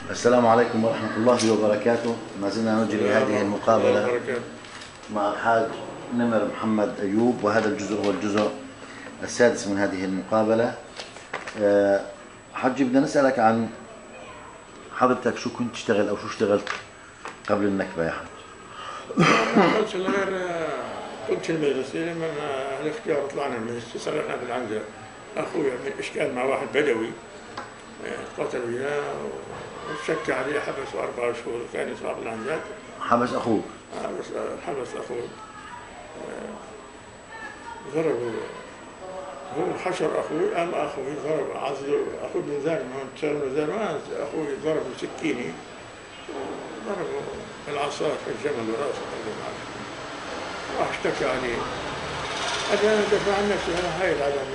السلام عليكم ورحمة الله وبركاته. ما زلنا نجري هذه المقابلة مع الحاج نمر محمد أيوب، وهذا الجزء هو الجزء السادس من هذه المقابلة. حجي بدنا نسألك عن حضرتك، شو كنت تشتغل أو شو اشتغلت قبل النكبة يا حاج؟ ما اشتغلتش غير كنت المدرسة. لما الاختيار طلعنا من المدرسة صرحنا بالعنزة. أخوي عمل إشكال مع واحد بدوي قتل وياه وشك عليه، حبسه 4 شهور. كان يصاب بالعنزات. حبس أخوك؟ حبس أخوي، ضربه، هو حشر أخوي، قام أخوي ضرب عضله. أخوي بنزال أخوي ضربه سكيني، ضربه بالعصا في الجمل وراسه راح اشتكى عليه. أنا دفع عن نفسي، أنا هاي العدمي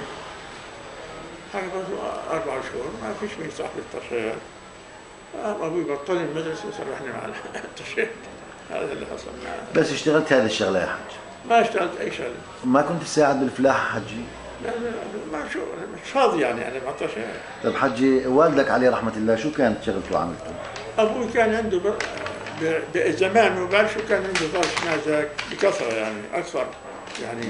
حبسه 4 شهور، ما فيش من صاحب الترشيحات. أبوي بطل المدرسة وسرحني مع الترشيحات. هذا اللي حصل معي. بس اشتغلت هذه الشغلة يا حج؟ ما اشتغلت أي شغلة. ما كنت تساعد بالفلاحة حجي؟ لا ما شو، مش فاضي يعني أنا مع الترشيحات. طيب حجي، والدك عليه رحمة الله شو كانت شغلته وعملته؟ أبوي كان عنده زمان وبعد شو كان عنده ضرش نازك بكثرة يعني أكثر، يعني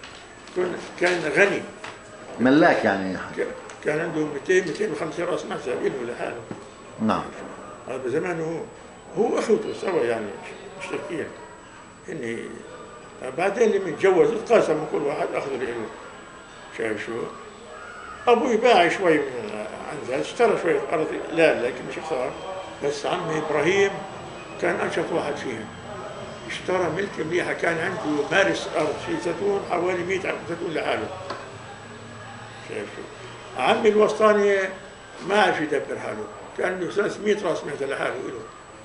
كان غني ملاك يعني. كان عنده 250 راس معزة إله لحاله. نعم. هذا زمانه هو أخوته سوا يعني مشتركين. إني بعدين لما تجوز تقاسموا كل واحد أخذ له. شايف شو؟ أبوي باع شوي من العنزة، اشترى شوية أرض، لا لكن مش خسارة. بس عمي إبراهيم كان أنشط واحد فيهم، اشترى ملك مليحة. كان عنده مارس أرض في زيتون حوالي 100 زيتون لحاله. شايف شو؟ عمي الوسطاني ما عرف يدبر حاله، كان له 300 راس معزة لحاله إله،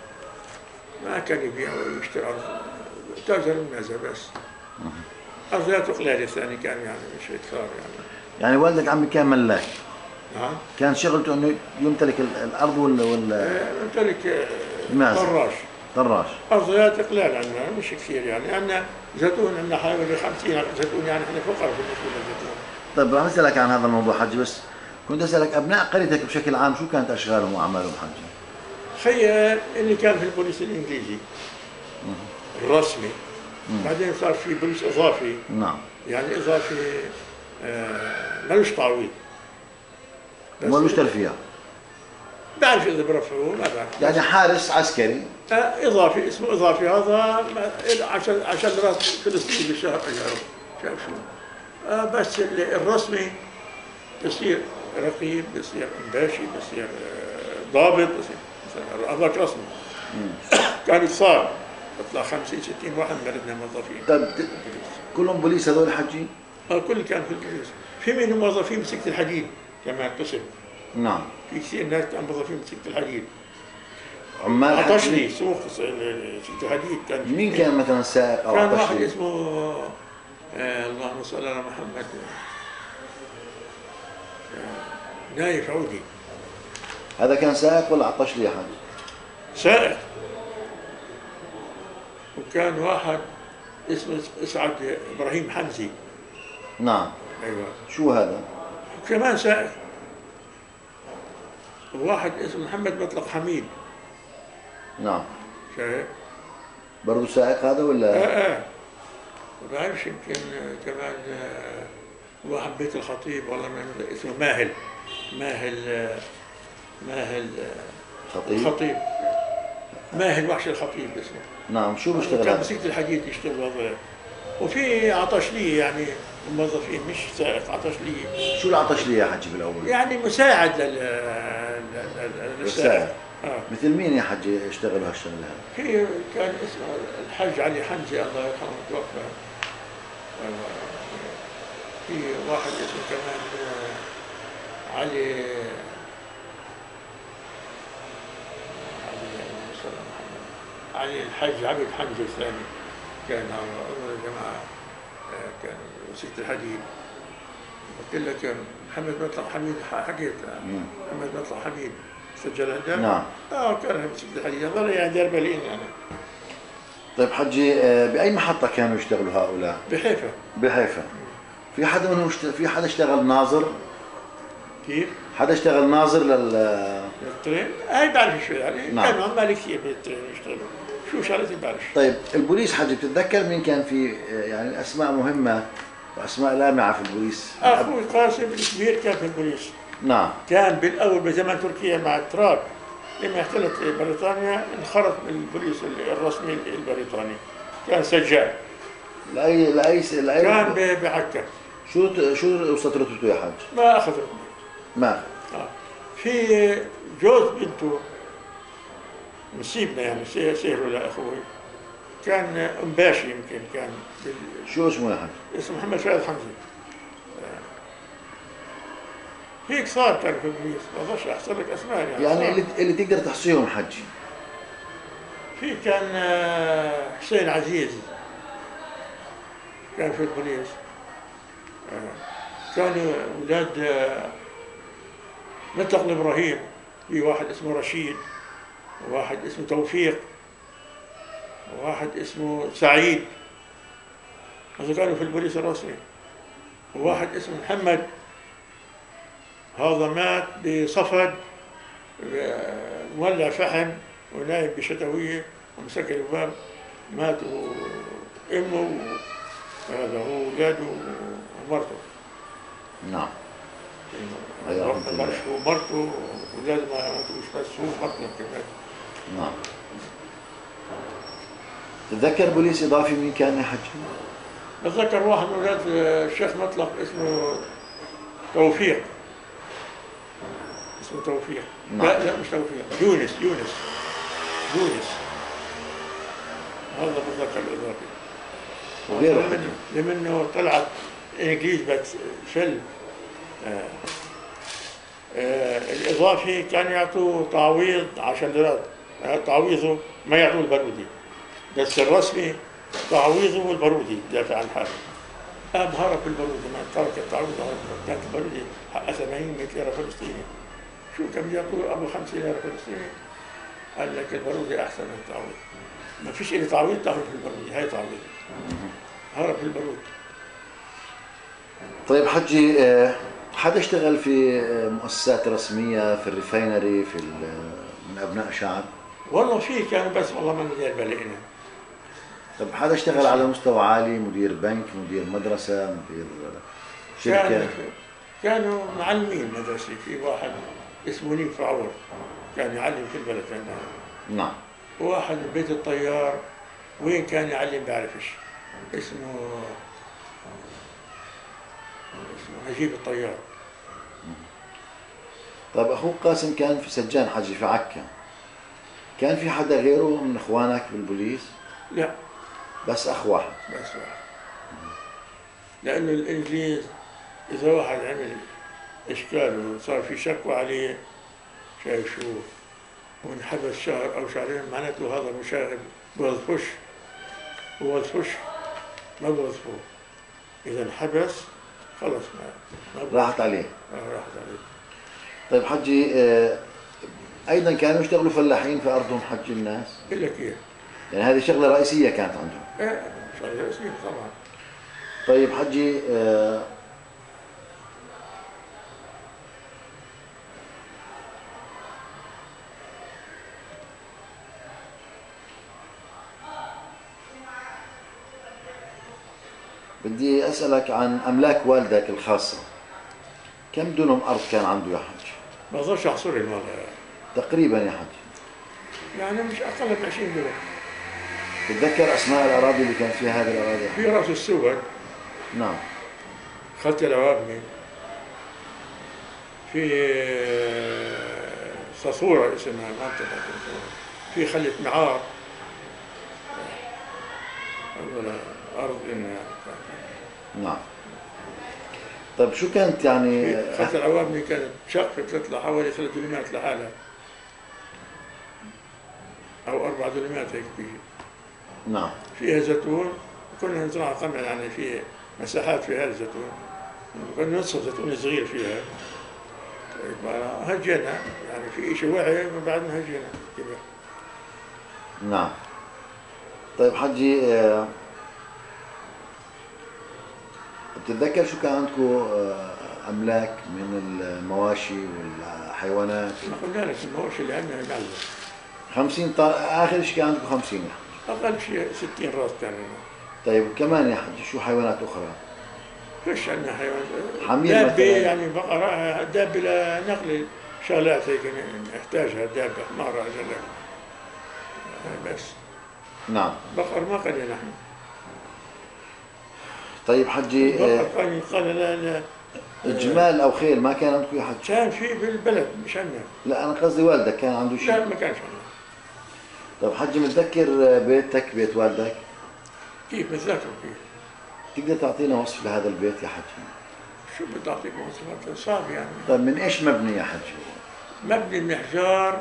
ما كان يبيع ويشتري أرض، تاجر المعزة بس. أرضياته قليلة الثاني كان يعني مش كثار يعني. يعني والدك عمي كان ملاك؟ نعم. كان شغلته انه يمتلك الارض يمتلك المعزة. طراش. أرضيات قليل عندنا مش كثير يعني. عندنا زيتون، عندنا حوالي 50 زيتون، يعني احنا فقراء بالنسبة للزيتون. طيب رح اسالك عن هذا الموضوع حجي، بس كنت اسالك ابناء قريتك بشكل عام شو كانت اشغالهم واعمالهم حجي؟ خير اللي كان في البوليس الانجليزي الرسمي، بعدين صار في بوليس اضافي. نعم. يعني اضافي ملوش تعويض، ملوش ترفيه. بعرف اذا برفعوه ما بعرف. يعني حارس عسكري اضافي، اسمه اضافي. هذا 10 ليرات فلسطيني بالشهر اجاره. شايف شو؟ بس الرسمي بصير رقيب، بصير مباشي، بصير ضابط، بصير هذاك رسمي. كان صار بطلع 50 60 واحد من بلدنا موظفين. طيب كلهم بوليس هذول حجي؟ كل كان في البوليس. في منهم موظفين بسكة الحديد كمان قسم. نعم. في كثير ناس كانوا موظفين بسكة الحديد. عمال عطشلي سوق سكة الحديد كان. مين كان مثلا سائق او كان عطشلي؟ واحد اسمه اللهم صل على محمد، نايف عودي. هذا كان سائق ولا عطشلي يا حاج؟ سائق. وكان واحد اسمه اسعد ابراهيم حمزي. نعم. ايوه. شو هذا؟ كمان سائق. وواحد اسمه محمد مطلق حميد. نعم. شايف؟ برضه سائق هذا ولا؟ ما بعرفش، يمكن كمان واحد بيت الخطيب، والله ما اسمه ماهل خطيب. ماهل وحش الخطيب اسمه. نعم. شو بيشتغل؟ كان بسكة الحديد يشتغل وظيفة. وفي عطشلية يعني موظفين مش سائق، عطشلية. شو العطشلية يا حجي بالاول؟ يعني مساعد للسائق. مثل مين يا حجي اشتغلوا هالشغله هذه؟ في كان اسمه الحاج علي حمزي الله يرحمه توفى. في واحد اسمه كمان علي علي الحاج عبد حمزة الثاني، كان أول جماعة كان وسيلة الحديد. قلت لك محمد مطلق حميد، حكيت محمد مطلق حميد سجل عندنا. نعم. كان وسيلة الحديد، هذول يعني دربلين يعني. طيب حجي، بأي محطة كانوا يشتغلوا هؤلاء؟ بحيفا. بحيفا. في حدا منهم في حدا اشتغل ناظر؟ كيف؟ حدا اشتغل ناظر الترين هاي بعرف شوي يعني. نعم. كانوا عمال كثير بالترين يشتغلوا. شو شغلتي بعرف. طيب البوليس حجي بتتذكر مين كان في يعني اسماء مهمه واسماء لامعه في البوليس؟ اخوي قاسم الكبير كان في البوليس. نعم. كان بالاول بزمن تركيا مع التراك لما احتلت بريطانيا انخرط بالبوليس الرسمي البريطاني. كان سجال. لأي كان بعكا. شو وصلت رتبته يا حاج؟ ما اخذ رتبه. ما في جوز بنته نسيبنا يعني سهروا لاخوي. كان امباشي يمكن كان شو اسمه يا حاج؟ اسمه محمد فؤاد حمزه. في كثار كانوا في البوليس، ما اقدرش احصل لك اسماء يعني اللي تقدر تحصيهم حجي. في كان حسين عزيز كان في البوليس. كانوا اولاد متقل ابراهيم. في واحد اسمه رشيد، وواحد اسمه توفيق، وواحد اسمه سعيد. هذول كانوا في البوليس الرسمي. وواحد اسمه محمد، هذا مات بصفد مولع فحم ونايم بشتوية ومسكر الباب. مات امه هذا هو اولاده ومرته. نعم. ومرته واولاده ما ماتوش بس هو مرته كمان. نعم. تتذكر بوليس اضافي مين كان يا حجي؟ بتذكر واحد من اولاد الشيخ مطلق اسمه توفيق. اسمه توفيق. نعم. لا مش توفيق، يونس. هذا بتذكر الاضافي. وغيره لمنه طلعت انجليز بس فل الاضافي كان يعطوه تعويض 10 ليرات. تعويضه ما يعطوه البارودي، بس الرسمي تعويضه البارودي دافع عن حاله. قام هرب بالبارودي، ما ترك التعويض. كانت البارودي حقها 80 100 ليره فلسطيني. شو كم يعطوه ابو 50 ليره فلسطيني؟ قال لك البارودي احسن من التعويض. ما فيش إلي تعويض تاخذ في البارودي، هاي تعويض. هرب في البارود. طيب حجي، حدا اشتغل في مؤسسات رسمية في الريفاينري من أبناء شعب؟ والله في كانوا بس والله ما ندير بالي إنا. طب حدا اشتغل على مستوى عالي، مدير بنك، مدير مدرسة، مدير شركة؟ كانوا معلمين مدرسة. في واحد اسمه نيم فعور كان يعلم في البلد عندنا. نعم. وواحد بيت الطيار وين كان يعلم بعرفش. اسمه نجيب الطيار. طيب أخوك قاسم كان في سجان حجي في عكا. كان في حدا غيره من إخوانك بالبوليس؟ لا. بس أخ واحد؟ بس واحد. لأنه الإنجليز إذا واحد عمل إشكال وصار في شكوى عليه شايف شو وانحبس شهر أو شهرين، معناته هذا مشاغب بوظفوش. ما بوظفوه. إذا انحبس خلص ما راحت عليه. راحت عليه. طيب حجي، أيضا كانوا يشتغلوا فلاحين في أرضهم حجي الناس؟ إلا كيف؟ يعني هذه شغلة رئيسية كانت عندهم؟ شغلة رئيسية طبعا. طيب حجي، بدي أسألك عن أملاك والدك الخاصة. كم دونم أرض كان عنده يا حج؟ ما أقدرش أحصرهم والله. تقريبا يا حج. يعني مش أقل من 20 دولار. تتذكر أسماء الأراضي اللي كانت فيها هذه الأراضي؟ في رأس السود. نعم. خط العوابني. في صصورة اسمها منطقة. في خلة معار. أرض إنها. نعم. طيب شو كانت يعني؟ خط العوابني كانت شقة بتطلع حوالي 3 دولمات لحالها أو 4 دولمات هيك بيجي. نعم. فيها زيتون، كنا نزرع قمع يعني في مساحات فيها الزيتون، كنا نصف زيتون صغير فيها. طيب هجينا يعني في شيء وعي من بعد ما هجينا كبير. نعم. طيب حجي، بتتذكر شو كان عندكم أملاك من المواشي والحيوانات؟ ما قلنا لك المواشي اللي عندنا معلم 50 آخر شيء كان عندكم 50 يا حج. أقل شيء 60 راس كان لنا. طيب كمان يا حج شو حيوانات أخرى؟ فيش عندنا حيوان حمير دابة مثلاً؟ يعني بقرة دابة لنقل شغلات هيك نحتاجها دابة حمارة أجل بس. نعم. بقر ما قلنا نحن. طيب حجي بقر كان يقال لا جمال أو خيل ما كان عندكم يا حج؟ كان في بالبلد مش عندنا. لا أنا قصدي والدك كان عنده شيء؟ لا ما كانش عندنا. طيب حجي متذكر بيتك بيت والدك؟ كيف متذكر كيف؟ تقدر تعطينا وصف لهذا البيت يا حجي؟ شو بدي أعطيك مواصفات صعب يعني. طيب من إيش مبني يا حجي؟ مبني من حجار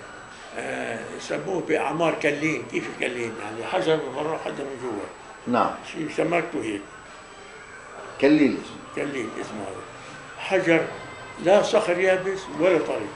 يسموه بأعمار كلين. كيف الكلين؟ يعني حجر من برا حجر من جوا. نعم. شيء سمكته هيك. كليل اسمه. كلين اسمه هذا. حجر لا صخر يابس ولا طري.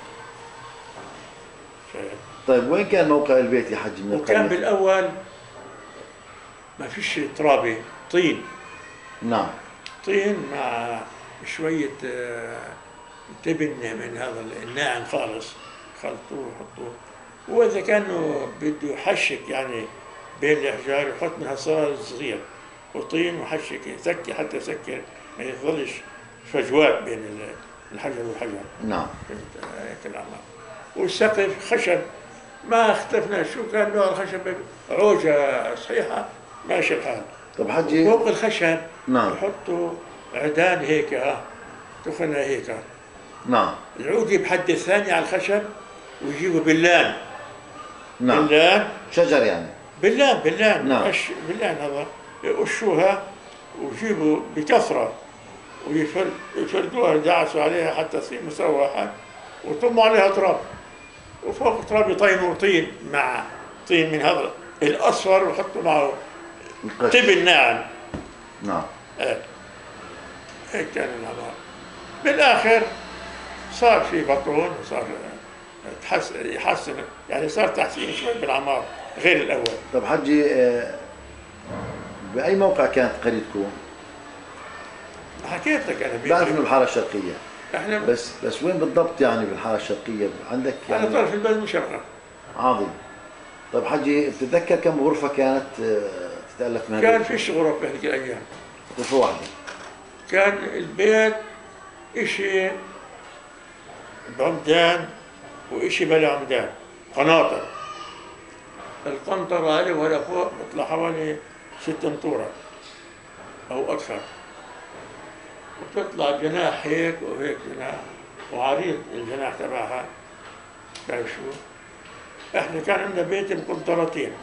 طيب وين كان موقع البيت يا حجي من وكان القرية؟ بالأول ما فيش ترابة، طين. نعم. طين مع شوية تبن من هذا الناعم خالص، خلطوه وحطوه. وإذا كانوا بده يحشك يعني بين الأحجار يحط من هالصغار الصغير وطين وحشك يسكر حتى يسكر ما يفضلش فجوات بين الحجر والحجر. نعم. هيك الأعمار. والسقف خشب ما اختفنا شو كان نوع الخشب، عوجة صحيحة ماشي الحال. طب حجي فوق الخشب نعم يحطوا عيدان هيك تخنة هيك. نعم. العود بحد الثاني على الخشب ويجيبوا بلان. نعم. بلان شجر يعني. بلان نعم. بلان هذا يقشوها ويجيبوا بكثرة ويفردوها يدعسوا عليها حتى تصير مسوحة ويطموا عليها تراب، وفوق التراب يطينوا طين مع طين من هذا الأصفر ويحطوا معه تبن ناعم. نعم. هيك كان العمار. بالآخر صار في بطون وصار يحسن يعني صار تحسين شوي بالعمار غير الأول. طب حجي بأي موقع كانت قريتكم؟ حكيت لك أنا بعرف إنه الحارة الشرقية. احنا بس وين بالضبط يعني بالحارة الشرقية؟ عندك يعني على طرف البلد مشرقة. عظيم. طب حجي بتتذكر كم غرفة كانت تتألف منها؟ كان فيش غرف بهذيك الأيام. غرفة واحدة. كان البيت إشي بعمدان وإشي بلا عمدان، قناطر. القنطرة هذه ولا فوق بيطلع حوالي 6 امتورة أو أكثر، وتطلع جناح هيك وهيك جناح وعريض الجناح تبعها. شايف شو؟ احنا كان عندنا بيت بقنطرتين،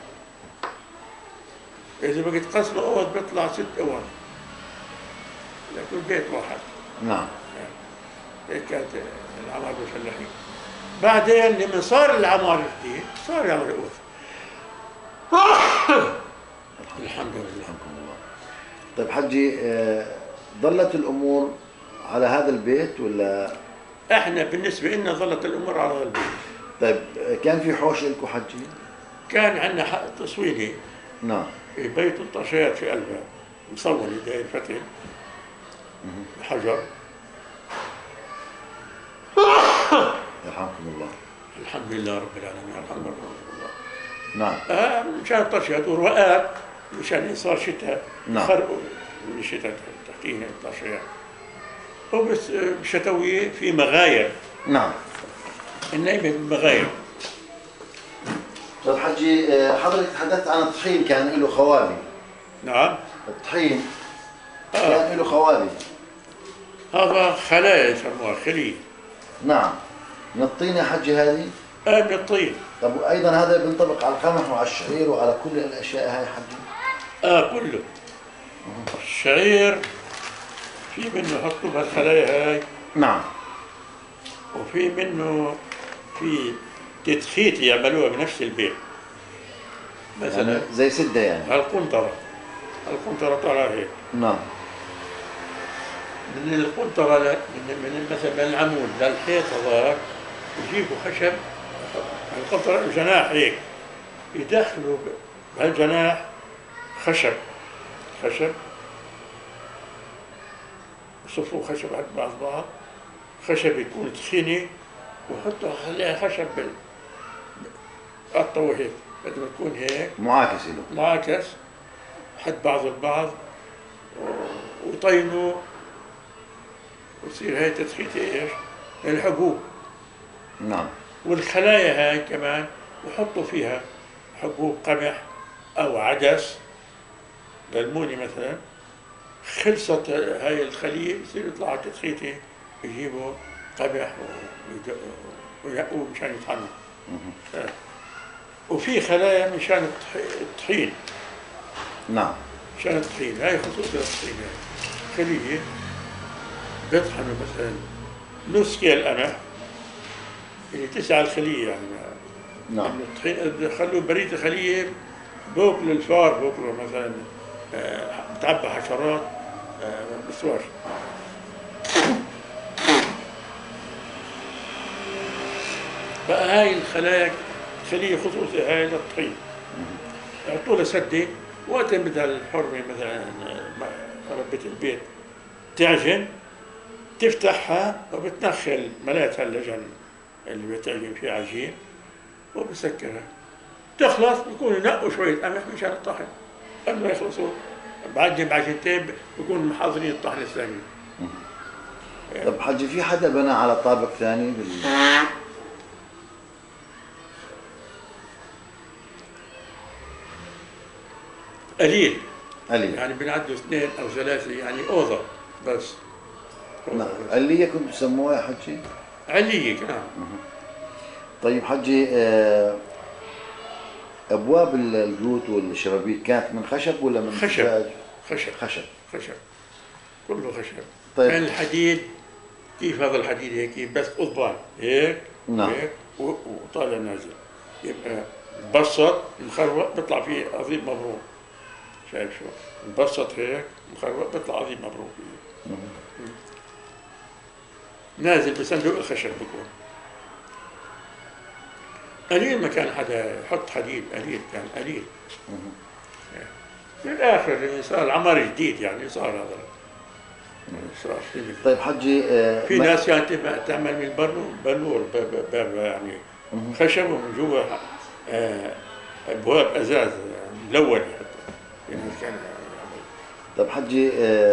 إذا بقيت تقسمه أوض بيطلع 6 أوض لكل بيت واحد. نعم. هيك كانت العمار بالفلاحين. بعدين لما صار العمار جديد صار يعمل أوض. الحمد لله. طيب حجي ظلت الأمور على هذا البيت ولا؟ احنا بالنسبة لنا ظلت الأمور على هذا البيت. طيب كان في حوش لكم حجي؟ كان عندنا حق تصويري. نعم. في بيت الطشيات في قلبها مصور داير فتح حجر. يرحمكم الله. الحمد لله رب العالمين. الحمد لله رب الله. نعم. مشان الطشيات ورواقات مشان صار شتاء. نعم. خرقوا من الشتاء تحتينا الطشيات. وبس بشتوية في مغاير. نعم. النايمة بالمغاير. طيب حجي حضرتك تحدثت عن الطحين كان له خوابي. نعم. الطحين كان له خوابي. هذا خلايا يسموها خلية. نعم. من الطين يا حجي هذه؟ من الطين. طب وايضا هذا بينطبق على القمح وعلى الشعير وعلى كل الاشياء هاي حجي؟ كله. الشعير في منه يحطوا بهالخلايا هاي. نعم. وفي منه في تدخيت يعملوها بنفس البيت. مثلا يعني زي سدة يعني. القنطرة طالعة هيك. نعم. من القنطرة من مثلا العمود للحيط هذاك يجيبوا خشب. القنطرة جناح هيك يدخلوا بهالجناح خشب يصفوا خشب على بعض، خشب يكون تخينة وحطوا عليها خشب قطعوا هيك بدل ما تكون هيك معاكس له، معاكس حد بعض البعض ويطينوا وتصير هاي تدخيتة ايش؟ الحبوب. نعم. والخلايا هاي كمان وحطوا فيها حبوب قمح او عدس للموني مثلا. خلصت هاي الخلية بصير يطلعوا تدخيتة يجيبوا قمح ويقوا مشان يطحنوا. وفي خلايا مشان الطحين. نعم. مشان الطحين، هاي خصوصا الطحين هاي خلية بيطحنوا مثلا نص كيل قمح اللي تسع الخلية يعني. نعم. الطحين خلوا بريد الخلية بوكلوا الفار، بوكلوا مثلا بتعبى حشرات بسواش. بقى هاي الخلايا خلية خصوصي هاي للطحين يعطوا لها سدة. وقت بدها الحرمة مثلا ربة البيت تعجن تفتحها وبتنخل ملاتها اللجن اللي بتعجن فيها عجين وبسكرها. تخلص بيكونوا ينقوا شوية قمح مشان الطحن. قبل ما يخلصوا بعجنتين بيكونوا محضرين الطحن الثاني. طب حجي في حدا بنى على طابق ثاني قليل قليل يعني بنعدوا 2 أو 3 يعني أوضة بس. نعم. علية كنتوا تسموها يا حجي؟ علية نعم. طيب حجي، أبواب البيوت والشبابيك كانت من خشب ولا من خشب؟ زجاج؟ خشب كله خشب. طيب. كان الحديد كيف هذا الحديد هيك بس قضبان هيك. نعم. هيك وطالع نازل يبقى مبسط مخروق بيطلع فيه عظيم مبروك. شايف شو؟ مبسط هيك مخروق بيطلع عظيم مبروك. نازل بصندوق الخشب بكون. قليل ما كان حدا يحط حديد، قليل كان قليل. في الاخر صار العمار جديد يعني صار هذا صار في. طيب حجي، في ناس كانت تعمل من بلور باب يعني خشب ومن جوا ابواب ازاز ملون حتى. في ناس كان طيب حجي،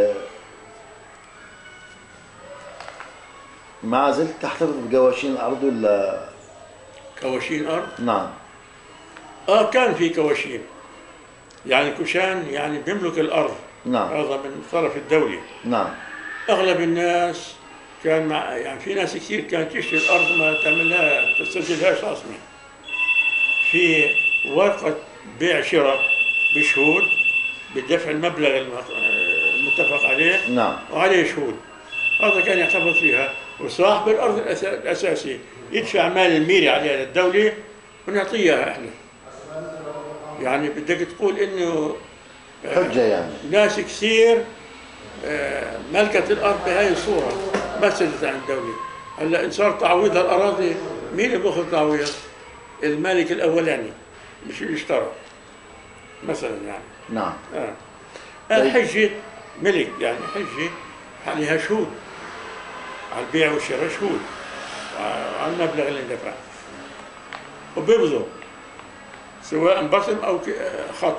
ما زلت تحتفظ بقواشين الارض ولا؟ كواشين ارض؟ نعم. كان في كواشين يعني كوشان يعني بيملك الارض. نعم. هذا من طرف الدوله. نعم. اغلب الناس كان يعني في ناس كثير كانت تشتري الارض ما تعملها تسجلهاش رسمي. في ورقه بيع شراء بشهود بدفع المبلغ المتفق عليه. نعم. وعليه شهود. هذا كان يحتفظ فيها وصاحب الارض الاساسي يدفع مال الميري عليها للدوله ونعطيها احنا. يعني بدك تقول انه حجه يعني ناس كثير ملكت الارض بهاي الصوره ما سجلت عن الدوله. هلا ان صار تعويض الاراضي مين اللي بياخذ تعويض؟ المالك الاولاني مش اللي اشترى مثلا يعني. نعم. حجه ملك يعني حجه عليها شهود على البيع والشراء، شهود على المبلغ اللي اندفع وبيبذوا سواء بصم او خط.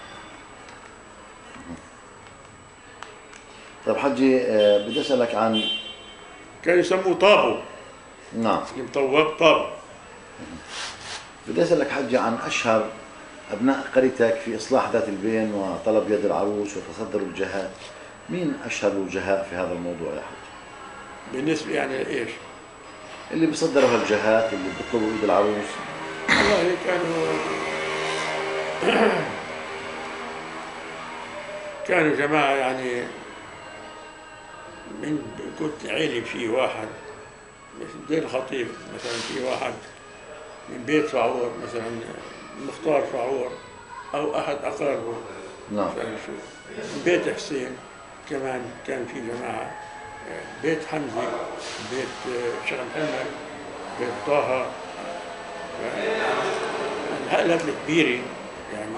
طيب حجي، بدي اسالك عن كانوا يسموه طابو. نعم. مطوب طابو. بدي اسالك حجي عن اشهر ابناء قريتك في اصلاح ذات البين وطلب يد العروس وتصدر الجهات. مين اشهر الوجهاء في هذا الموضوع يا حجي؟ بالنسبه يعني لايش؟ اللي بيصدروا هالجهات اللي بيطلبوا ايد العروس. والله كانوا جماعه يعني من كنت عيلي في واحد مثل الخطيب مثلا، في واحد من بيت فعور مثلا مختار فعور او احد اقاربه. نعم. من بيت حسين كمان كان في جماعه، بيت حمزه، بيت شيخ محمد، بيت طه، العائلات الكبيره يعني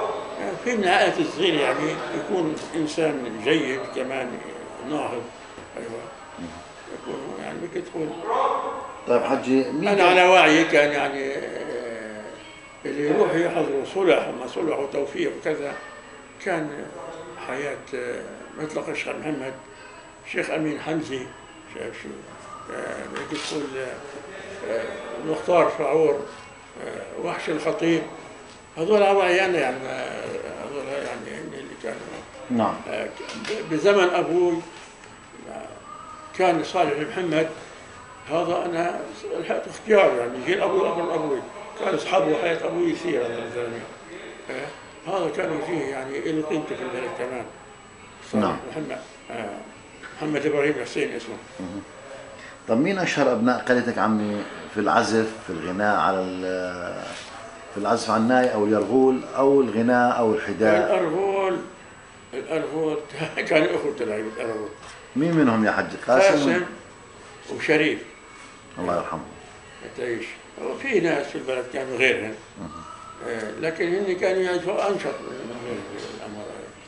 في من العائلات الصغيره يعني يكون انسان جيد كمان ناهض ايوه يكونوا يعني بدك تقول. طيب حجي انا على وعي كان يعني اللي يروح يحضروا صلح وما صلح وتوفيق وكذا، كان حياة مطلق الشيخ محمد، الشيخ أمين حمزي، شايف شو بدك تقول مختار فعور، وحش الخطيب، هذول عوائيانا يعني هذول يعني اللي كانوا. نعم. بزمن أبوي كان صالح محمد، هذا أنا لحقت اختيار يعني جيل أبوي كان أصحابه حياة أبوي يسير هذا الزلمة. هذا كانوا فيه يعني له قيمته في البلد كمان. نعم. محمد إبراهيم حسين اسمه. طب مين أشهر أبناء قريتك عمي في العزف، في الغناء على في العزف على الناي أو اليرغول أو الغناء أو الحداء؟ الأرغول كان أخوة تلعب الأرغول. مين منهم يا حج؟ قاسم وشريف الله يرحمه. تعيش. وفي ناس في البلد كانوا غيرهم، لكن هن كانوا يعزفوا أنشط من غير الأمر.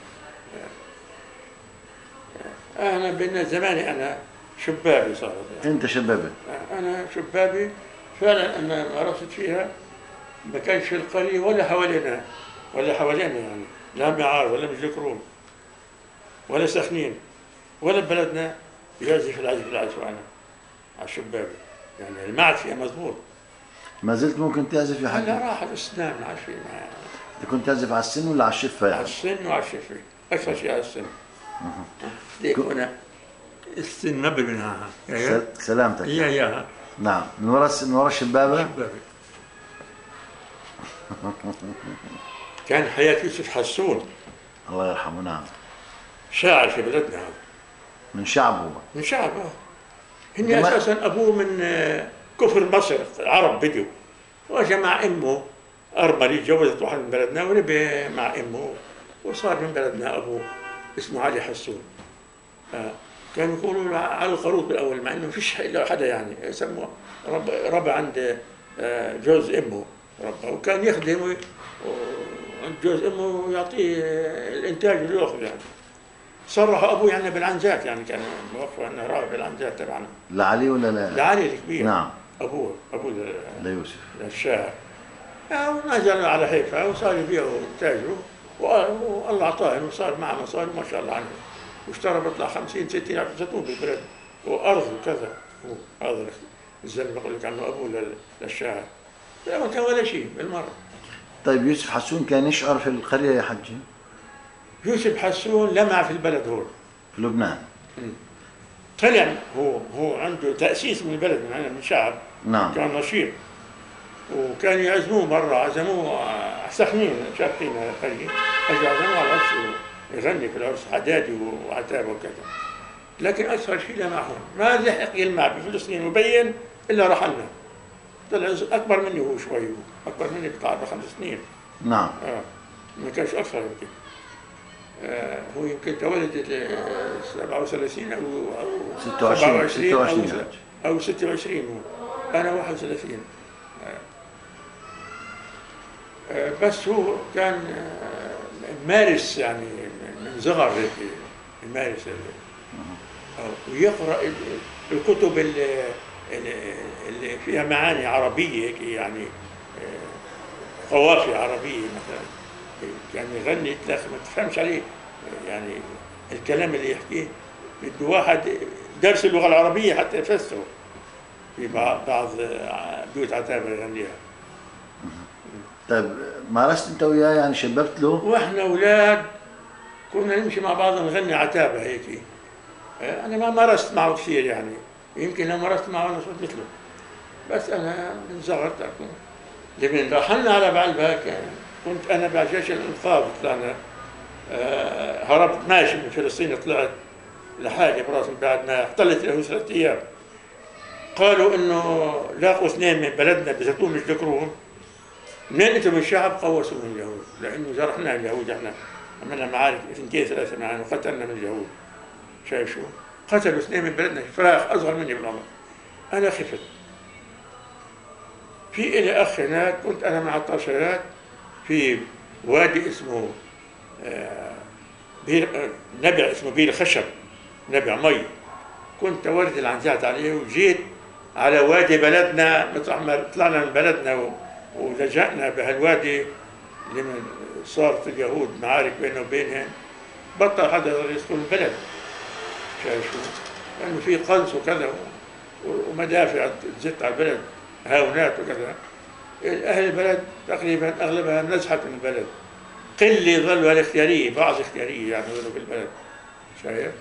أنا بين زماني أنا شبابي صارت يعني. أنت شبابي؟ أنا شبابي فعلا. أنا مارست فيها ما كانش في القرية ولا حوالينا يعني، لا معار ولا مجلكروم ولا سخنين ولا بلدنا يعزف العزف أنا على الشبابي يعني المعد فيها مضبوط. ما زلت ممكن تعزف يا حج؟ هلا راح الأسنان عشان أنت كنت تعزف على السن ولا على الشفة يعني؟ على السن وعلى الشفة، أكثر شيء على السن. ليك هنا السن ما بينها. سلامتك. يا نعم. من ورا الشبابة؟ كان حياة يوسف حسون الله يرحمه. نعم. شاعر في بلدنا هذا. من شعب هو؟ من شعب. هن اساسا ابوه من كفر مصر، عرب بدو، واجا مع امه ارملي، تجوزت واحد من بلدنا ونبي مع امه وصار من بلدنا ابوه اسمه علي حسون. كانوا يقولوا على القروط بالاول مع انه ما فيش الا حدا يعني يسموه ربى عند جوز امه ربى، وكان يخدم عند جوز امه ويعطيه الانتاج اللي ياخذ يعني. صرح ابوي عنا بالعنزات يعني، كان موفر عنا راوي بالعنزات تبعنا. لعلي ولا لا؟ لعلي الكبير. نعم. ابوه ليوسف الشاعر. ونزل على حيفا وصار يبيع تاجره والله اعطاه وصار معه مصاري ما شاء الله عنه، واشترى بيطلع 50 60 ألف زيتون بالبلد وارض وكذا. هذا الزلمه بقول لك عنه ابوه للشاعر، ما كان ولا شيء بالمره. طيب يوسف حسون كان يشعر في القريه يا حجي؟ يوسف حسون لمع في البلد هون في لبنان. طلع هو عنده تأسيس من البلد من شعب. نعم. كان نشيط وكان يعزموه مرة، عزموه سخنين شافتين قرية، اجوا عزموه على العرس يغني في العرس حدادي وعتابة وكذا. لكن أكثر شيء لمع هون، ما لحق يلمع بفلسطين وبين إلا رحلنا. طلع أكبر مني هو شوي، أكبر مني بتاع 5 سنين. نعم. ما كانش أكثر يمكن. هو يمكن تولد 37 أو 26 أو 26 هو. أنا 31. بس هو كان مارس يعني من صغر هيك يمارس ويقرأ الكتب اللي فيها معاني عربية هيك يعني قوافي عربية مثلا. كان يغني ما تفهمش عليه يعني الكلام اللي يحكيه، بده واحد درس اللغة العربية حتى يفسره في بعض بيوت عتابة يغنيها. طيب مارست انت وياه يعني شببت له؟ واحنا اولاد كنا نمشي مع بعض نغني عتابة هيك. انا ما مارست معه كثير يعني، يمكن لو مارست معه انا صرت مثله، بس انا من صغر لمن رحلنا على بعلبك يعني. كنت انا بجيش الانقاذ طلعنا، هربت ماشي من فلسطين، طلعت لحالي براسي بعد ما احتلت له 3 ايام. قالوا انه لاقوا 2 من بلدنا بزيتون مش ذكروهم. منين انتم من الشعب؟ قوسوا من اليهود، لانه جرحنا اليهود، احنا عملنا معارك 2 3 معانا وقتلنا من اليهود. شايف شو؟ قتلوا 2 من بلدنا فراخ اصغر مني بالعمر. انا خفت. في إلي أخ هناك، كنت أنا مع الطاشرات في وادي اسمه نبع، اسمه بير خشب، نبع مي. كنت ولد العنزات عليه، وجيت على وادي بلدنا، مطرح ما طلعنا من بلدنا ولجأنا بهالوادي لمن صارت اليهود معارك بينه وبينهم، بطل حدا يقدر يدخل البلد. شايف شو؟ لأنه في قنص وكذا ومدافع تزت على البلد، هاونات وكذا. أهل البلد تقريبا أغلبها نزحت من البلد، قلة ظلوا الاختيارية، بعض اختيارية يعني ظلوا في البلد. شايف؟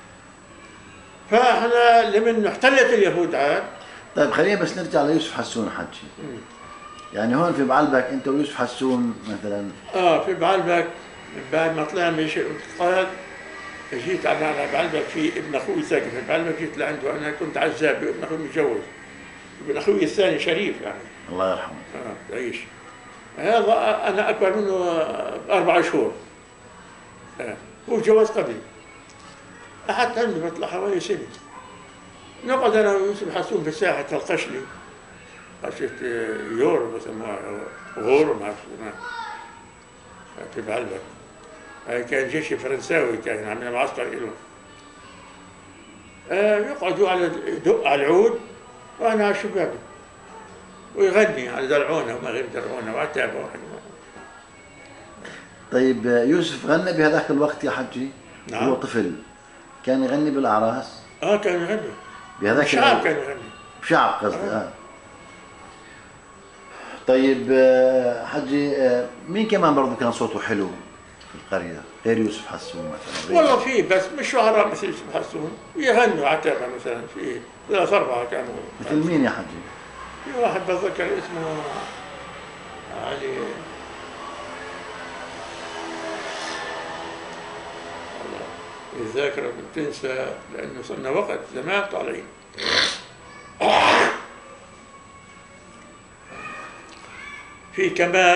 فاحنا لمن احتلت اليهود عاد. طيب خلينا بس نرجع ليوسف حسون حجي. يعني هون في بعلبك انت ويوسف حسون مثلا؟ في بعلبك من بعد ما طلعنا من الانتقال جيت على بعلبك، في ابن اخوي ساكن في بعلبك، جيت لعنده. انا كنت عزاب، ابن اخوي متجوز، ابن اخوي الثاني شريف يعني الله يرحمه. تعيش. هذا انا اكبر منه ب4 شهور. هو تجوز قبلي، حتى عنده بيطلع حوالي سنه. نقعد انا ويوسف حسون في ساحه القشلي، قشة يورو بسموها، غورو ما اعرف في بعلبك. كان جيش فرنساوي، كان عامل معسكر له. يقعدوا يدق على العود وانا على الشباك، ويغني على درعونه وما غير درعونه وعتابه. طيب يوسف غنى بهذاك الوقت يا حجي؟ نعم. هو طفل كان يغني بالاعراس؟ كان يغني بهذاك شعب، كان يغني بشعب قصدي. طيب حجي مين كمان برضه كان صوته حلو في القرية غير يوسف حسون مثلا؟ والله في، بس مش شعراء مثل يوسف حسون، يغنوا عتابة مثلا. في 3-4 كانوا. مثل مين يا حجي؟ في واحد بتذكر اسمه علي، والله الذاكرة بتنسى لأنه صرنا وقت زمان طالعين. في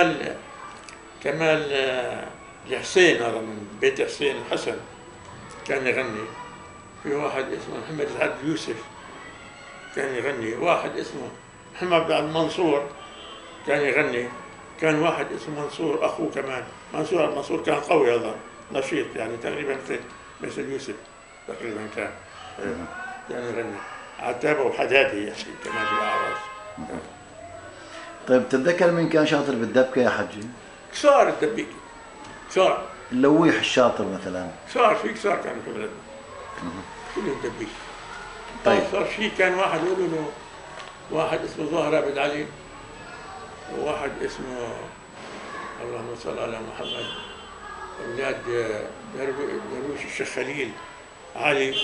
كمال الحسين، هذا من بيت حسين الحسن، كان يغني. في واحد اسمه محمد العبد يوسف كان يغني. واحد اسمه محمد عبد المنصور كان يغني. كان واحد اسمه منصور اخوه كمان، منصور كان قوي، هذا نشيط يعني تقريبا مثل يوسف تقريبا. كان يغني عتابه وحدادي يعني كمان بالاعراس. طيب تتذكر مين كان شاطر بالدبكة يا حجي؟ كسار الدبيكي، كسار اللويح الشاطر مثلا؟ كسار كان في بلدنا كله الدبيكي. طيب صار شيء، كان واحد يقولوا له، واحد اسمه ظاهر عبد علي، وواحد اسمه اللهم صل على محمد، اولاد درويش الشيخ خليل علي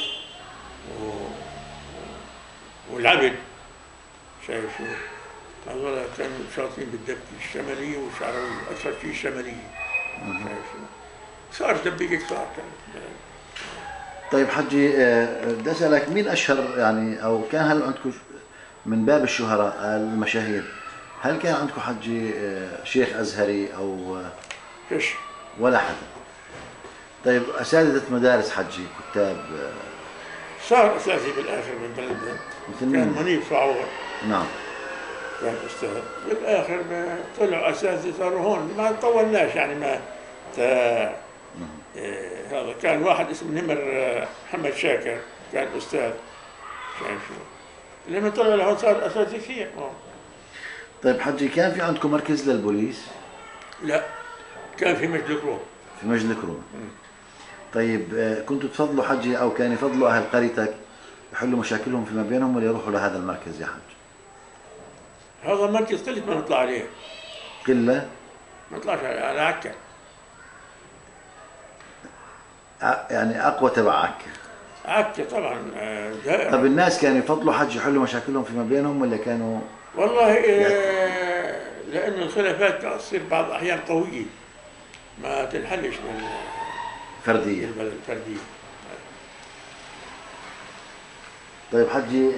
والعبد. شايف شو؟ هذول كانوا شاطرين بالدبكة الشمالية والشعراوية، أكثر شيء الشمالية. شايف شو؟ صار دبيكة كثار كان. طيب حجي بدي أسألك مين أشهر يعني، أو كان هل عندكم من باب الشهراء المشاهير، هل كان عندكم حجي شيخ أزهري أو فيش ولا حدا؟ طيب أساتذة مدارس حجي، كتاب صار أساسي بالآخر من بلدنا، كان منيف صعوبة. نعم. كان أستاذ بالآخر طلعوا أساتذة، صاروا هون ما طولناش يعني. ما هذا كان واحد اسمه نمر، محمد شاكر كان أستاذ. شايف شو؟ لما طلعوا لهون صار أساتذة كثير. طيب حجي كان في عندكم مركز للبوليس؟ لا، كان في مجد الكروم. في مجد الكروم. طيب كنتوا تفضلوا حجي او كان يفضلوا اهل قريتك يحلوا مشاكلهم فيما بينهم ولا يروحوا لهذا المركز يا حج؟ هذا مركز قلة ما نطلع عليه. قلة؟ ما نطلعش على عكا. يعني اقوى تبع عكا. عكا طبعا. طب الناس كانوا يفضلوا حج يحلوا مشاكلهم فيما بينهم ولا كانوا؟ والله لأنه الخلافات تصير بعض الأحيان قوية ما تنحلش من فردية. الفردية. طيب حجي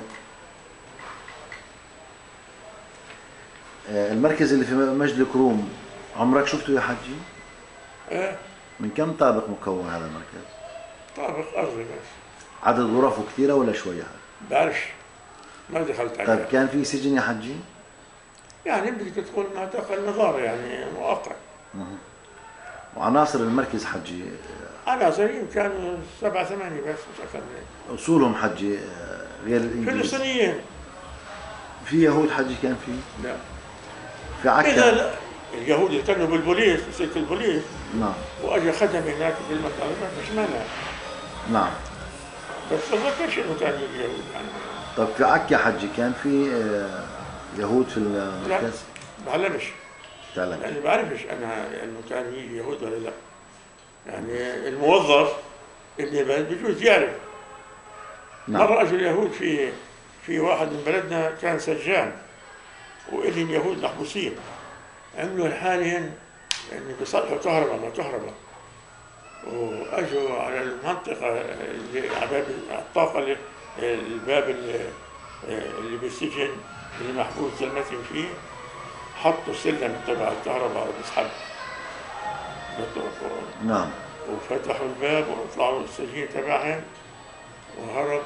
المركز اللي في مجد الكروم عمرك شفته يا حجي؟ من كم طابق مكون هذا المركز؟ طابق أرضي بس. عدد غرفه كثيرة ولا شوية؟ بعرفش، ما دخلت عليه. طيب كان في سجن يا حجي؟ يعني بدك تدخل معتقل نظارة يعني مؤقت. وعناصر المركز حجي عناصريين كانوا 7 8 بس مش أكثر من هيك. أصولهم حجي غير الإنجليز؟ فلسطينيين. في يهود حجي كان في؟ لا. في عكا؟ إذا لا. اليهود اللي كانوا بالبوليس مسك البوليس. نعم. وأجى خدم هناك بالمنطقة مش مانع. نعم. بس تذكرش إنه كان اليهود يعني. طب في عكا حجي كان في يهود في المركز؟ لا ما بعلمش. تعلم. يعني ما بعرفش أنا إنه كان يجي يهود ولا لا. يعني الموظف ابن البلد بجوز يعرف. نعم. مرة أجوا اليهود في واحد من بلدنا كان سجان وإلهم يهود محبوسين، عملوا لحالهم يعني بيصلحوا كهرباء ما كهرباء، وأجوا على المنطقة اللي على باب الطاقة اللي الباب اللي بالسجن اللي محبوس زلمتهم فيه، حطوا السلم تبع الكهرباء وبيسحب. نعم. وفتحوا الباب وطلعوا السجين تبعهم وهرب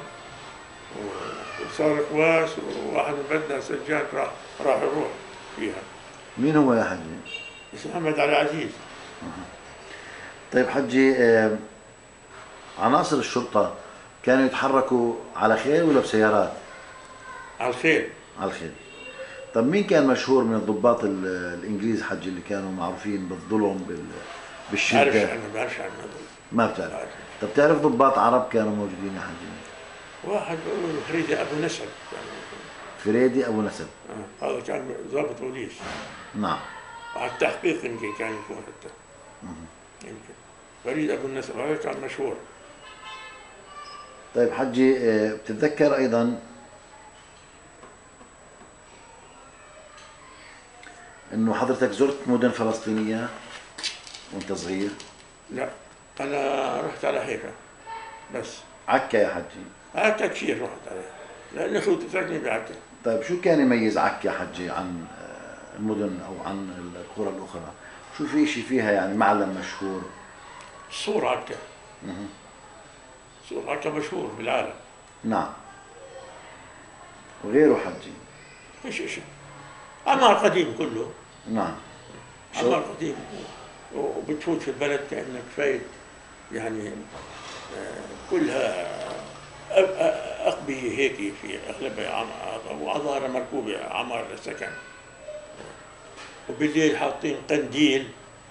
وصار كواس، وواحد من بلدنا سجان راح يروح فيها. مين هو يا حجي؟ اسمه محمد علي عزيز. طيب حجي عناصر الشرطة كانوا يتحركوا على خيل ولا بسيارات؟ على الخيل. على الخيل. طب مين كان مشهور من الضباط الإنجليز حجي اللي كانوا معروفين بالظلم بالشدة؟ أنا ما بعرفش عنه. ما بتعرف؟ طب بتعرف ضباط عرب كانوا موجودين يا حجي؟ واحد بيقولوا له فريدي أبو نسب يعني. فريدي أبو نسب. هذا كان ضابط بوليس. نعم. على التحقيق يمكن كان يكون حتى. يمكن. فريد أبو النسب هذا كان مشهور. طيب حجي بتتذكر أيضا إنه حضرتك زرت مدن فلسطينية وأنت صغير؟ لا أنا رحت على حيفا بس. عكا يا حجي؟ عكا كثير رحت عليها لأن أخوتي ساكنين بعكا. طيب شو كان يميز عكا حجي عن المدن أو عن القرى الأخرى؟ شو في شيء فيها يعني معلم مشهور؟ سور عكا. سور عكا مشهور بالعالم. نعم. وغيره حجي؟ إيش عمار قديم كله. نعم. عمار قديم وبتفوت في البلد كأنك فايت يعني كلها أقبية هيك في أغلبها وعذارة مركوبة عمار للسكن. وبالليل حاطين قنديل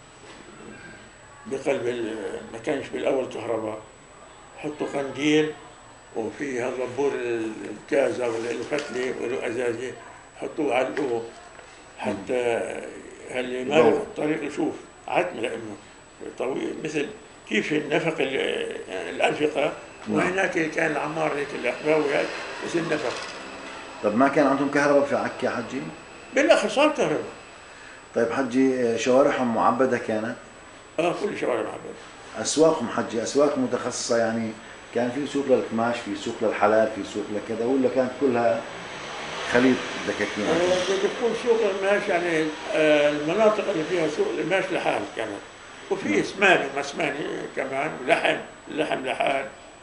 بقلب ما كانش بالأول كهرباء، حطوا قنديل وفيها الربور الكازة ولا الفتلة ولا أزازة حطوه علقوه حتى اللي مارق الطريق يشوف عتمة لأنه طويل مثل كيف النفق الأنفقة. وهناك كان العمار هيك الأقباوي مثل النفق. طب ما كان عندهم كهرباء في عكا يا حجي؟ بالآخر صار كهرباء. طيب حجي شوارعهم معبدة كانت؟ كل شوارع معبدة. أسواقهم حجي أسواق متخصصة يعني كان في سوق للقماش، في سوق للحلال، في سوق لكذا، ولا كانت كلها خليط بدك اياها؟ بتكون سوق القماش يعني المناطق اللي فيها سوق القماش لحال كانت، وفي اسماني ومسماني كمان ولحم لحال.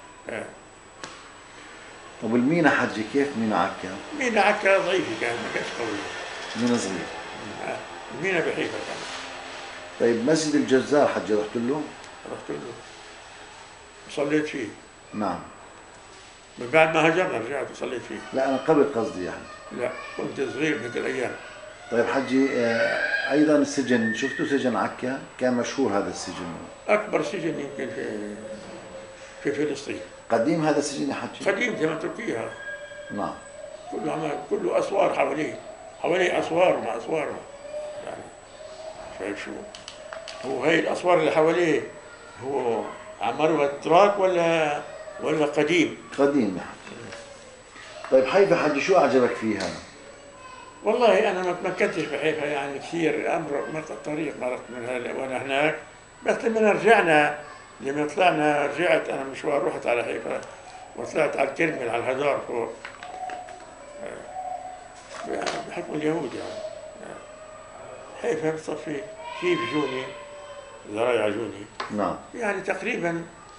طب المينا حجي كيف مينا عكا؟ مينا عكا ضعيفة كان ما كانش قوية. مينا صغير. المينا بحيفا كان. طيب مسجد الجزار حجي رحت له؟ رحت له وصليت فيه. نعم. من بعد ما هاجرنا رجعت وصليت فيه. لا أنا قبل قصدي يعني. لا كنت صغير من الأيام. طيب حجي أيضا السجن شفتوا سجن عكا؟ كان مشهور هذا السجن. أكبر سجن يمكن في فلسطين. قديم هذا السجن يا حجي؟ قديم زي ما تركيا هذا. نعم. كله أسوار حواليه أسوار وما أسوار يعني. شايف شو؟ هو هي الأسوار اللي حواليه هو عمروها تراك ولا قديم؟ قديم يا حجي. طيب حيفا حجي شو أعجبك فيها؟ والله أنا ما تمكنتش بحيفا يعني كثير. مرت الطريق مرت من وأنا هناك، بس لما طلعنا رجعت أنا مشوار رحت على حيفا وطلعت على الكرمل على الهدار فوق بحكم اليهود يعني. حيفا بصفي كيف جوني ذرايع جوني. نعم. يعني تقريبا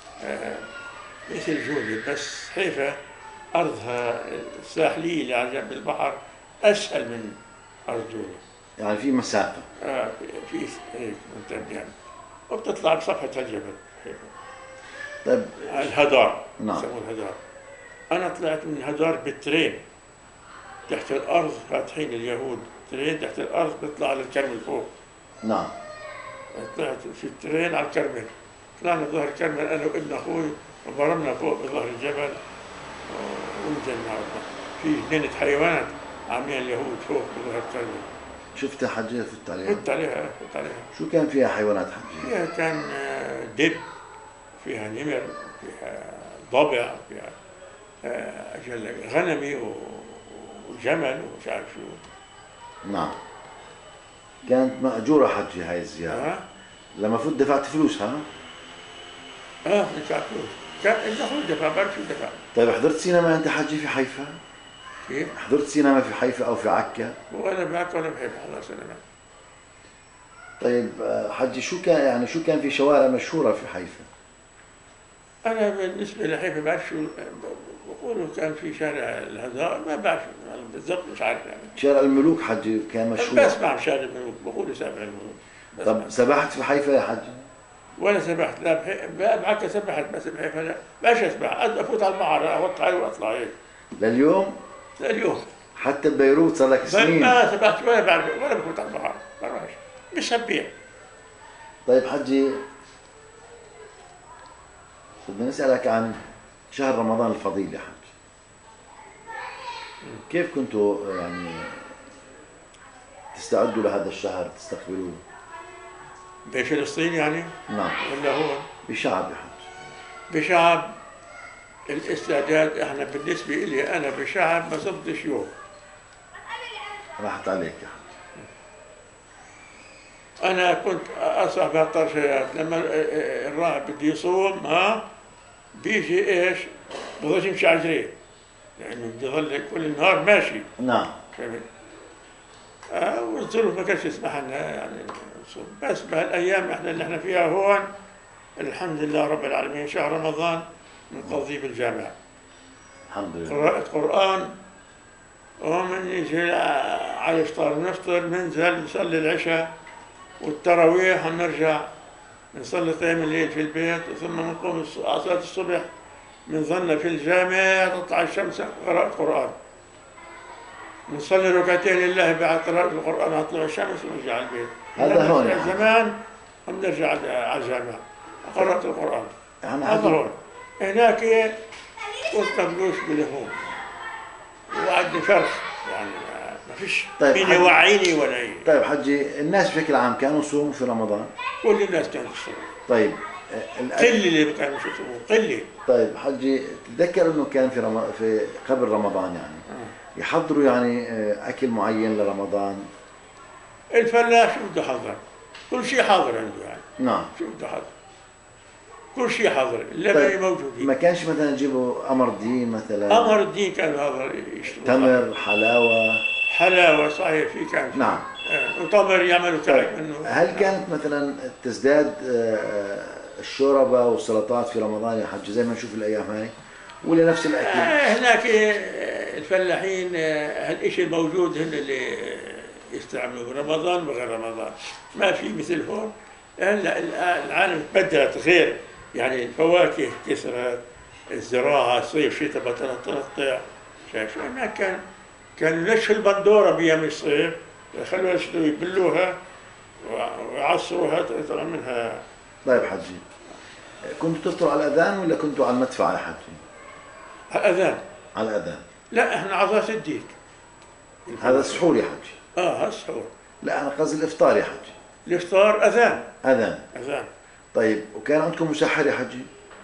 مثل جوني، بس حيفا أرضها الساحلية اللي على جنب البحر أسهل من أرض جوني. يعني في مسافة. في هيك منتبه يعني. وبتطلع بصفحة الجبل. طيب الهدار، نعم. يسموه الهدار. أنا طلعت من الهدار بالترين تحت الأرض، فاتحين اليهود ترين تحت الأرض بيطلع على الكرمل فوق. نعم. طلعت في الترين على الكرمل، طلعنا بظهر الكرمل أنا وابن أخوي وبرمنا فوق بظهر الجبل ونزلنا. في جنينة حيوانات عاملين اليهود فوق بظهر الكرمل. شفتها حجي؟ فت عليها؟ فت عليها. شو كان فيها حيوانات حجي؟ فيها كان دب، فيها نمر، فيها ضبع، فيها أجل غنمي وجمل ومش عارف شو. نعم. كانت مأجورة حجي هاي الزيارة؟ لما فوت دفعت فلوس ها؟ دفعت فلوس. كان الأخوي دفع، بعرف شو دفع. طيب حضرت سينما أنت حجي في حيفا؟ كيف؟ حضرت سينما في حيفا أو في عكا؟ وأنا بعكا ولا بحب أحضر سينما. طيب حجي شو كان في شوارع مشهورة في حيفا؟ أنا بالنسبة لحيفا بعرف شو بقولوا. كان في شارع الهزار، ما بعرف بالضبط، مش عارف يعني. شارع الملوك حجي كان مشهور. بسمع شارع الملوك، بقولوا سابع الملوك. طب سبحت في حيفا يا حجي؟ ولا سبحت، لا بعكا سبحت، بس بحيفا لا. باش أسبح، أفوت على البحر أوقع وأطلع هيك. لليوم؟ لليوم. حتى ببيروت صار لك سنين؟ ما سبحت ولا بعرف، ولا بفوت على البحر، بعرفش، مش سبيح. طيب حجي بدنا نسألك عن شهر رمضان الفضيل يا حجي. كيف كنتوا يعني تستعدوا لهذا الشهر، تستقبلوه؟ بفلسطين يعني؟ نعم. ولا هو؟ بشعب يا حجي. بشعب الاستعداد، احنا بالنسبة لي أنا بشعب ما صرتش يوم. راحت عليك يا حجي. أنا كنت أصعب بهالطرشيات لما الراهب بده يصوم بيجي إيش؟ بضلش يمشي على رجليه، لأنه بده يضل كل النهار ماشي. نعم. فهمت؟ والظروف ما كانش يسمح لنا يعني نصوم. بس بهالأيام احنا اللي احنا فيها هون الحمد لله رب العالمين، شهر رمضان نقضيه بالجامع. الحمد لله. قراءة قرآن، ومن يجي على الإفطار نفطر، ننزل نصلي العشاء والتراويح، ونرجع نصلي قيام الليل في البيت، ثم نقوم صلاة الصبح بنظلنا في الجامع، تطلع الشمس قراءة قرآن، نصلي ركعتين لله بعد قراءة القرآن على طلوع الشمس ونرجع البيت. هذا هون يعني. زمان بنرجع على الجامع قراءة القرآن. هذا هون. هناك كنت مبلوش بالهموم وعندي فرق يعني، ما فيش مين يوعيني ولا اي. طيب حجي، الناس بشكل عام كانوا يصوموا في رمضان؟ كل الناس كانوا يصوموا. طيب قلة اللي كانوا يصوموا، قلة. طيب حجي، تتذكر انه كان في قبل رمضان يعني يحضروا يعني اكل معين لرمضان؟ الفلاح شو بده حضر؟ كل شيء حاضر عنده يعني. نعم. شو بده حضر؟ كل شيء حاضر، اللبن طيب موجودين. ما كانش مثلا يجيبوا قمر الدين مثلا؟ قمر الدين كانوا هذا يشتروا تمر، حلاوه صحيح، في كان. نعم. وتمر يعملوا كعك طيب. منه. هل كانت مثلا تزداد الشوربه والسلطات في رمضان يا حجي زي ما نشوف الايام هاي، ولا نفس الاكل؟ هناك الفلاحين هالشيء الموجود هن اللي يستعملوه رمضان وغير رمضان، ما في مثل هون. هلا العالم تبدلت غير يعني، الفواكه كثرت، الزراعه صيف شتاء بطلت تقطع. شايف هناك كانوا ينشفوا البندوره بايام الصيف، يخلوها يبلوها ويعصروها يطلع منها. طيب حجي، كنتوا تفطروا على الاذان ولا كنتوا على المدفع يا حجي؟ على الاذان. على الاذان. لا احنا عصاة الديك. هذا السحور يا حجي؟ هذا السحور. لا انا قصدي الافطار يا حجي. الافطار اذان. اذان. طيب وكان عندكم مسحر يا حجي؟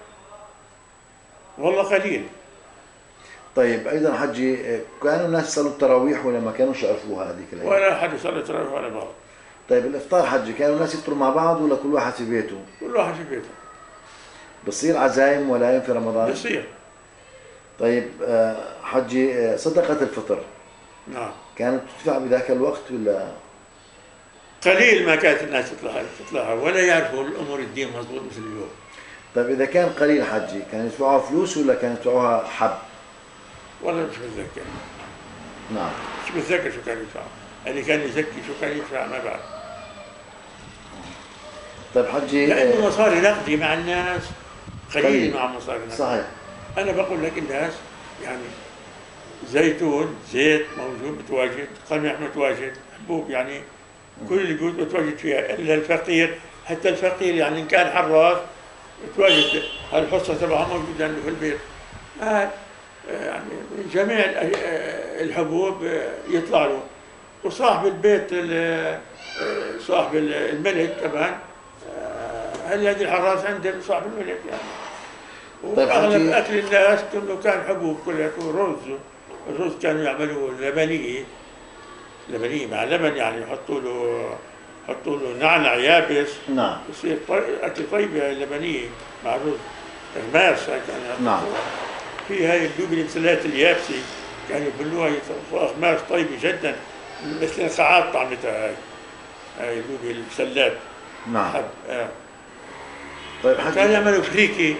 والله قليل. طيب ايضا حجي، كانوا الناس يصلوا التراويح ولا ما كانوش يعرفوها هذيك الايام؟ ولا حد يصلي التراويح ولا بعض. طيب الافطار حجي، كانوا الناس يفطروا مع بعض ولا كل واحد في بيته؟ كل واحد في بيته. بصير عزايم ولا في رمضان؟ بصير. طيب حجي، صدقة الفطر نعم كانت تدفع بذاك الوقت ولا؟ قليل ما كانت الناس تطلعها ولا يعرفوا الامور الدين مضبوط مثل اليوم. طيب اذا كان قليل حجي، كانوا يدفعوها فلوس ولا كانوا يدفعوها حب؟ والله مش متذكر. نعم. مش متذكر شو كان يدفع، اللي كان يزكي شو كان يدفع ما بعرف. طيب حجي لانه مصاري نقدي مع الناس قليل مع مصاري نقدي. صحيح. انا بقول لك الناس يعني زيتون زيت موجود متواجد، قمح متواجد، حبوب يعني كل البيوت متواجد فيها الا الفقير. حتى الفقير يعني ان كان حراث متواجد، الحصه تبعه موجوده عنده في البيت. يعني من جميع الحبوب يطلع له. وصاحب البيت صاحب الملك كمان الذي الحراس عنده صاحب الملك يعني. طيب واغلب اكل الناس كله كان حبوب، كله رز. الرز كانوا يعملوا لبنيه مع لبن، يعني يحطوا له نعنع يابس. نعم. يصير اكل طيبه لبنيه مع الرز. ماس كان. نعم. في هاي اللوبي المسلات اليابسه كانوا يبلوها يطبخوها ماس طيبه جدا، مثل القاعات طعمتها هاي اللوبي المسلات. نعم. طيب حجي كانوا يعملوا فريكي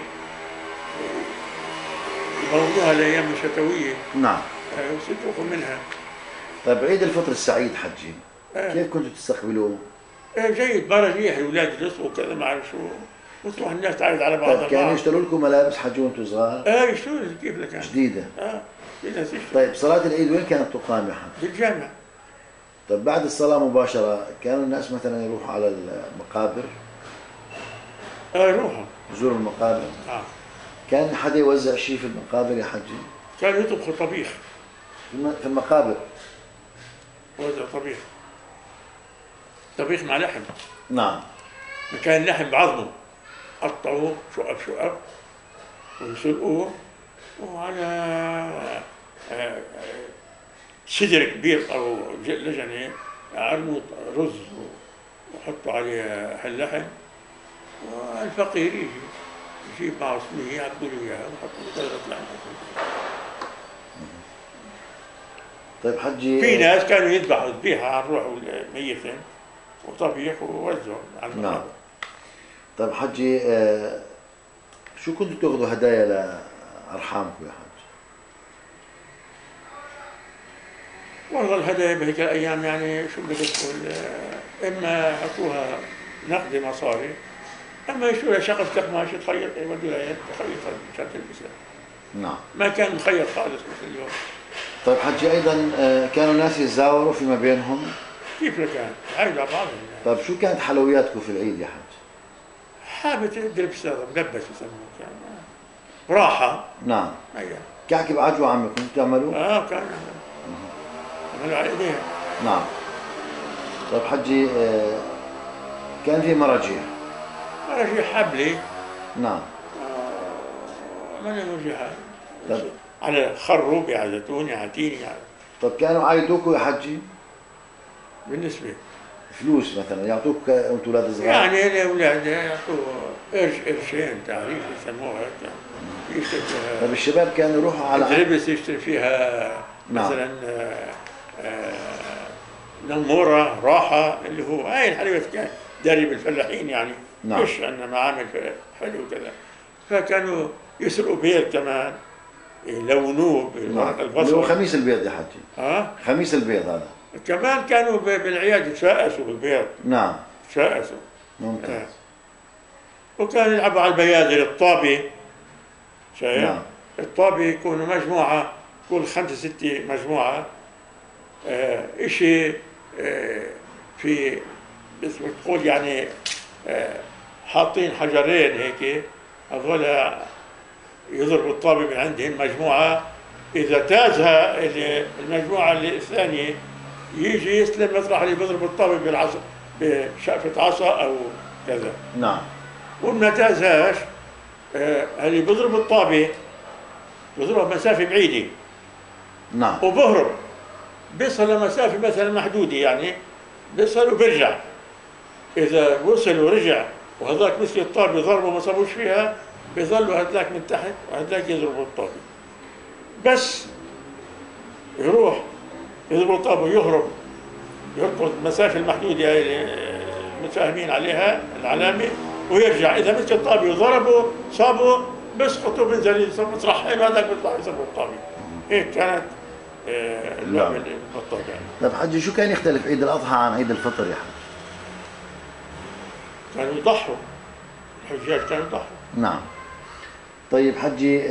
يبردوها الايام الشتويه. نعم. ويطبخوا منها. طيب عيد الفطر السعيد حجي كيف كنتوا تستقبلوه؟ جيد، مراجيح الاولاد يرسموا كذا ما اعرف شو، وتروح الناس تعرض على بعضها. طيب كانوا يشتروا لكم ملابس حجي وانتم صغار؟ يشتروا كيف لك جديده. في ناس يشتروا. طيب صلاة العيد وين كانت تقام يا حج؟ بالجامع. طيب بعد الصلاة مباشرة كانوا الناس مثلا يروحوا على المقابر؟ يروحوا يزوروا المقابر؟ كان حدا يوزع شيء في المقابر يا حجي؟ كانوا يطبخوا طبيخ في المقابر؟ وزع طبيخ مع لحم. نعم. كان لحم بعظمه، قطعوه شقق ويسلقوه، وعلى سدر كبير او لجنه عرموا رز وحطوا عليه اللحم، والفقير يجيب معه صينيه يعبوا له اياها ويحطوا له قدرة لحم. طيب حجي في ناس كانوا يذبحوا ذبيحه عن روح ميتين وطبيخ ووزعوا على المقابر. نعم. طيب حجي شو كنتوا تاخذوا هدايا لارحامكم يا حج؟ والله الهدايا بهيك الايام يعني شو بدك تقول، اما يعطوها نقد مصاري، اما يشتروا لها شقف قماش تخيط يودوا لها تخيط مشان تلبسها. نعم. ما كان مخيط خالص مثل اليوم. طيب حجي ايضا كانوا الناس يتزاوروا فيما بينهم؟ كيف كان؟ عايد على بعضهم. طيب شو كانت حلوياتكم في العيد يا حج؟ حابة دبس ملبس يسموه كان. راحة. نعم. ايوه. كعكة بعجوة عمي كنتوا تعملوه؟ كان عملوا على ايديها. نعم. طيب حجي كان في مراجيح حبلي. نعم. عملنا مراجيح طيب. على خروب على زيتون على تين يعني. طيب كانوا عايدوكوا يا حجي؟ بالنسبة فلوس مثلا يعطوك انتم اولاد صغار؟ يعني الاولاد يعطوه قرشين تعريف يسموها هيك. طيب الشباب كانوا يروحوا على تلبس يشتري فيها مثلا نمورة راحة اللي هو هاي الحلويات كان داري بالفلاحين يعني. نعم. مش عندنا معامل حلو وكذا، فكانوا يسرقوا بيض كمان يلونوه بالورق البصل. اللي هو خميس البيض يا حجي. خميس البيض هذا. كمان كانوا بالعياد يتفاءسوا بالبيض. نعم. يتفاءسوا. ممتاز. وكانوا يلعبوا على البيادر الطابة. شايف؟ نعم. الطابة يكونوا مجموعة، كل 5 6 مجموعة. إشي في بس بتقول يعني حاطين حجرين هيك، هذول يضربوا الطابة من عندهم مجموعة، إذا تازها المجموعة الثانية يجي يسلم مطرح اللي بيضرب الطابة بالعصا بشقفة عصا أو كذا. نعم. وما تازهاش اللي بيضرب الطابة بيضربها مسافة بعيدة. نعم. وبهرب بيصل لمسافة مثلا محدودة يعني، بيصل وبيرجع. إذا وصل ورجع وهذاك مثل الطابة ضربه ما صابوش فيها، بيظلوا هذاك من تحت وهذاك يضربوا الطابة. بس يروح يضرب الطابة ويهرب، يركض المسافة المحدودة اللي متفاهمين عليها العلامة ويرجع. إذا مسك الطابة وضربه صابه بيسقطوا بينزل مطرحين وهذاك بيطلع يضرب الطابة. هيك كانت اللعبة الطابة. طيب حجي شو كان يختلف عيد الأضحى عن عيد الفطر يا حج؟ كانوا يضحوا، الحجاج كانوا يضحوا. نعم. طيب حجي،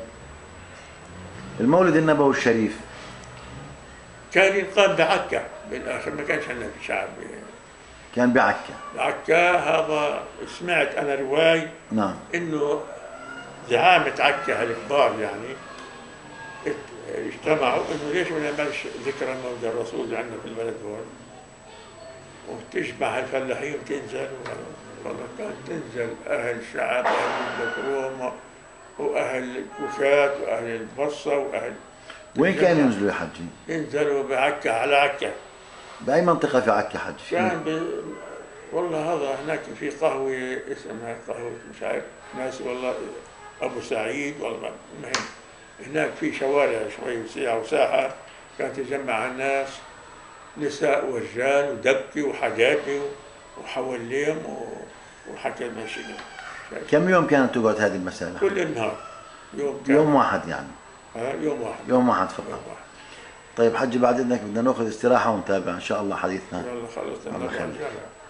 المولد النبوي الشريف كان يقام بعكا بالاخر، ما كانش عندنا في شعب. كان بعكا. بعكا هذا سمعت انا روايه نعم. انه زعامة عكا الكبار يعني اجتمعوا انه ليش ما نعملش ذكرى مولد الرسول اللي عندنا في البلد هون، وتجمع الفلاحين وتنزل. والله كانت تنزل اهل شعب، اهل الكروم، واهل الكوفات، واهل البصره، واهل. وين كانوا ينزلوا يا حجي؟ ينزلوا بعكا على عكا. بأي منطقة في عكا حجي؟ كان والله هذا هناك في قهوة اسمها قهوة مش عارف ناس والله أبو سعيد والله. المهم هناك في شوارع شوي وسيعة وساحة، كانت تجمع الناس نساء ورجال ودبكي وحداكي وحواليم وحكى ماشي. كم يوم كانت تقعد هذه المسألة؟ كل النهار. يوم واحد يعني؟ يوم واحد. يوم واحد فقط. يوم واحد. طيب حجي بعد إذنك بدنا ناخذ استراحة ونتابع إن شاء الله حديثنا. يلا خلص. الله يخليك.